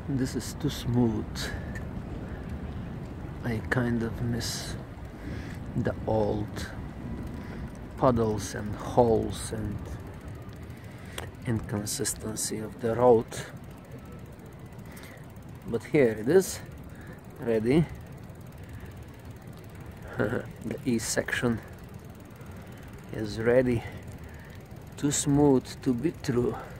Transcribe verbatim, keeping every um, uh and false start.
This is too smooth. I kind of miss the old puddles and holes and inconsistency of the road. But here it is, ready. The E section is ready. Too smooth to be true.